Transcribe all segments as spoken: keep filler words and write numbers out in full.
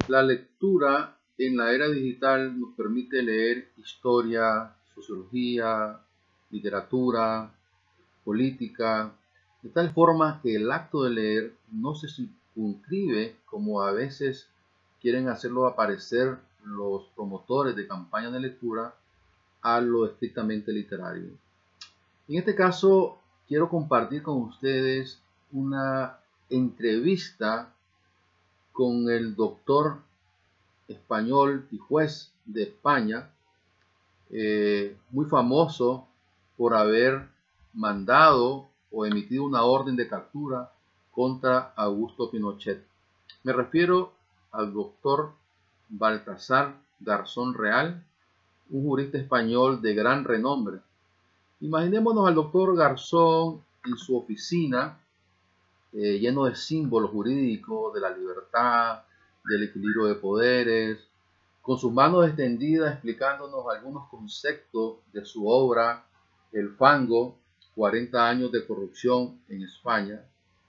La lectura en la era digital nos permite leer historia, sociología, literatura, política, de tal forma que el acto de leer no se circunscribe como a veces quieren hacerlo aparecer los promotores de campañas de lectura a lo estrictamente literario. En este caso, quiero compartir con ustedes una entrevista con el doctor español y juez de España, eh, muy famoso por haber mandado o emitido una orden de captura contra Augusto Pinochet. Me refiero al doctor Baltasar Garzón Real, un jurista español de gran renombre. Imaginémonos al doctor Garzón en su oficina, eh, lleno de símbolos jurídicos, de la libertad, del equilibrio de poderes, con sus manos extendidas explicándonos algunos conceptos de su obra El Fango, cuarenta años de corrupción en España.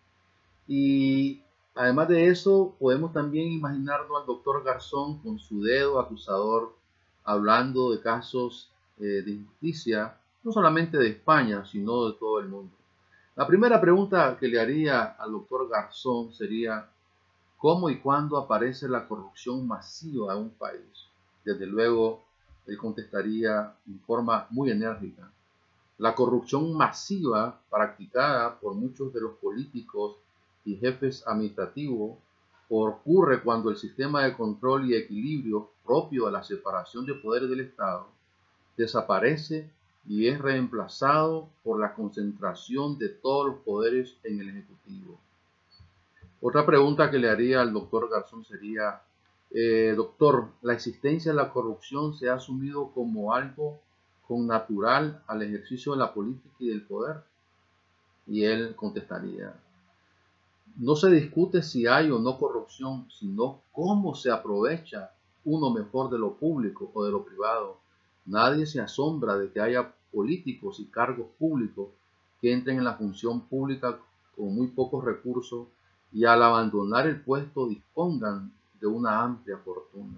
Y además de eso, podemos también imaginarnos al doctor Garzón con su dedo acusador hablando de casos eh, de injusticia, no solamente de España, sino de todo el mundo. La primera pregunta que le haría al doctor Garzón sería: ¿cómo y cuándo aparece la corrupción masiva en un país? Desde luego, él contestaría en forma muy enérgica: la corrupción masiva practicada por muchos de los políticos y jefes administrativos ocurre cuando el sistema de control y equilibrio propio de la separación de poderes del Estado desaparece y es reemplazado por la concentración de todos los poderes en el Ejecutivo. Otra pregunta que le haría al doctor Garzón sería: eh, doctor, ¿la existencia de la corrupción se ha asumido como algo connatural al ejercicio de la política y del poder? Y él contestaría: no se discute si hay o no corrupción, sino cómo se aprovecha uno mejor de lo público o de lo privado. Nadie se asombra de que haya políticos y cargos públicos que entren en la función pública con muy pocos recursos y al abandonar el puesto dispongan de una amplia fortuna.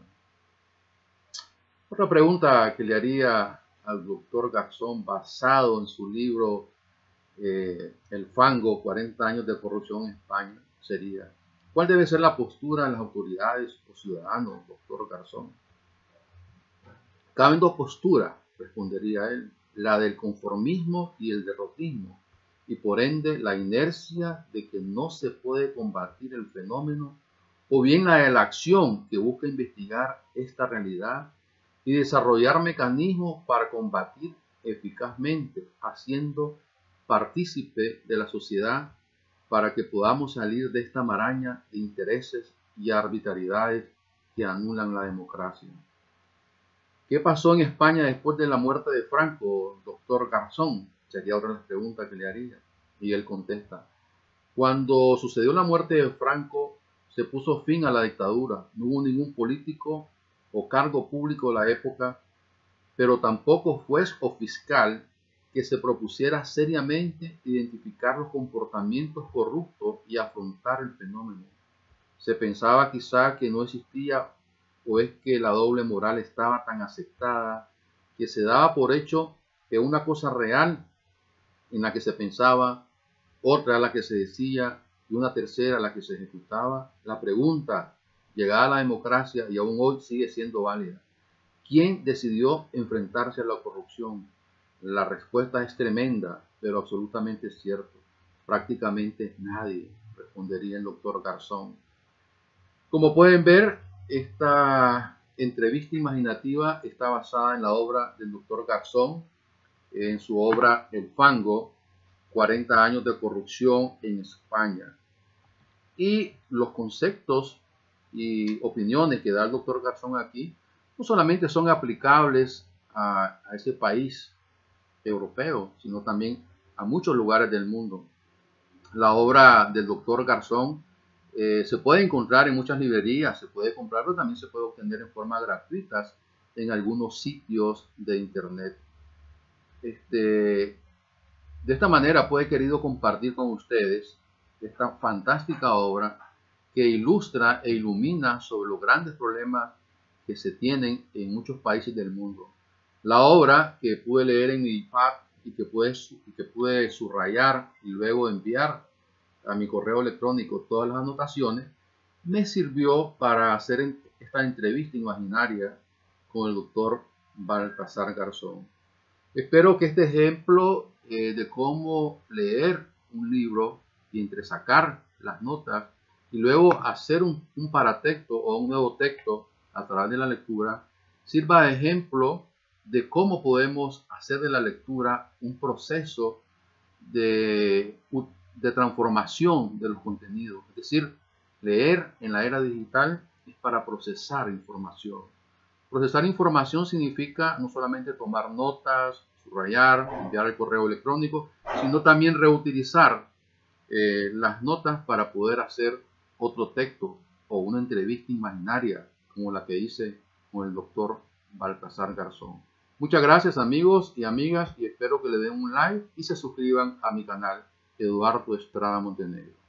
Otra pregunta que le haría al doctor Garzón, basado en su libro eh, El Fango, cuarenta años de corrupción en España, sería: ¿cuál debe ser la postura de las autoridades o ciudadanos, doctor Garzón? Caben dos posturas, respondería él: la del conformismo y el derrotismo, y por ende la inercia de que no se puede combatir el fenómeno, o bien la de la acción que busca investigar esta realidad y desarrollar mecanismos para combatir eficazmente, haciendo partícipe de la sociedad para que podamos salir de esta maraña de intereses y arbitrariedades que anulan la democracia. ¿Qué pasó en España después de la muerte de Franco, doctor Garzón? Sería otra de las preguntas que le haría. Y él contesta: cuando sucedió la muerte de Franco, se puso fin a la dictadura. No hubo ningún político o cargo público de la época, pero tampoco juez o fiscal que se propusiera seriamente identificar los comportamientos corruptos y afrontar el fenómeno. Se pensaba quizá que no existía, o es que la doble moral estaba tan aceptada que se daba por hecho que una cosa real en la que se pensaba, otra a la que se decía y una tercera a la que se ejecutaba. La pregunta, llegada a la democracia y aún hoy sigue siendo válida: ¿quién decidió enfrentarse a la corrupción? La respuesta es tremenda, pero absolutamente cierto: prácticamente nadie, respondería el doctor Garzón. Como pueden ver, esta entrevista imaginativa está basada en la obra del doctor Garzón, en su obra El Fango, cuarenta años de corrupción en España. Y los conceptos y opiniones que da el doctor Garzón aquí no solamente son aplicables a, a ese país europeo, sino también a muchos lugares del mundo. La obra del doctor Garzón eh, se puede encontrar en muchas librerías, se puede comprar, pero también se puede obtener en forma gratuita en algunos sitios de internet. Este, de esta manera, pues, he querido compartir con ustedes esta fantástica obra que ilustra e ilumina sobre los grandes problemas que se tienen en muchos países del mundo. La obra que pude leer en mi iPad y que pude, y que pude subrayar y luego enviar a mi correo electrónico todas las anotaciones, me sirvió para hacer esta entrevista imaginaria con el doctor Baltasar Garzón. Espero que este ejemplo eh, de cómo leer un libro y entresacar las notas y luego hacer un, un paratexto o un nuevo texto a través de la lectura sirva de ejemplo de cómo podemos hacer de la lectura un proceso de, de transformación de los contenidos. Es decir, leer en la era digital es para procesar información. Procesar información significa no solamente tomar notas, subrayar, enviar el correo electrónico, sino también reutilizar eh, las notas para poder hacer otro texto o una entrevista imaginaria como la que hice con el doctor Baltasar Garzón. Muchas gracias amigos y amigas y espero que le den un like y se suscriban a mi canal Eduardo Estrada Montenegro.